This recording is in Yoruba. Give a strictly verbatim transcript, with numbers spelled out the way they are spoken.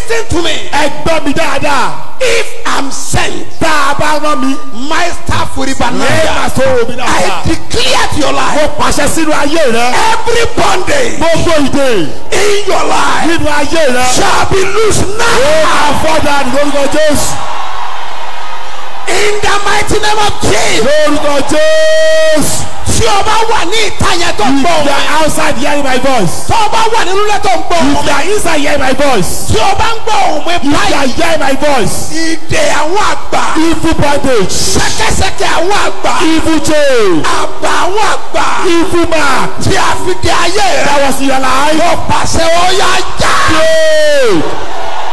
Listen to me. Ẹ gbọ́ mi dáadáa. If I'm sent, Tá a bá rán mi. my staff will be Ẹ máa sọ omi I náà. declare to your Mo life, pàṣẹ sínú ayé rẹ. every bondage Gbogbo ìdè in your life nínú ayé rẹ. shall be loose Ó now. máa fọ́dà lórúkọ Jésù. In the mighty name of Jesus. Lórúkọ Jésù. Tí o bá wà ní ìta yẹn tó ń If gbọ́ you òun. are outside hearing my voice. Tó o bá wà nínú ilé tó ń gbọ́ If òun. you are inside hearing my voice. Tí o bá ń gbọ́ òun mi If you báyìí. are hearing my voice. Ìdè àwọn àgbà. Evil bondage. Ṣẹ́kẹ́ṣẹkẹ̀ àwọn àgbà. Evil chain. Àgbà àwọn àgbà. Evil mark. Tí a fi di ayé rẹ̀. That was in your life. Mo pàṣẹ ó yá já. Pray.